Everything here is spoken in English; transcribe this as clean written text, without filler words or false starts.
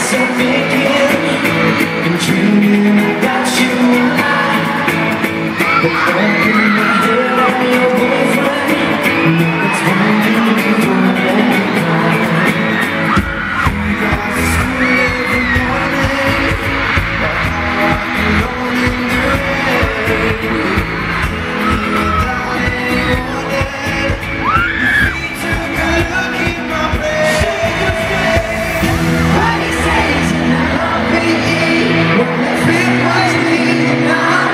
so thinking and dreaming about you and I. But up in my head, I'm your boyfriend. That's when you leave for every night. You got to school every morning, but I walk alone in the rain. Without any warning, you took a look in my face. What he says, love me, when it was me now.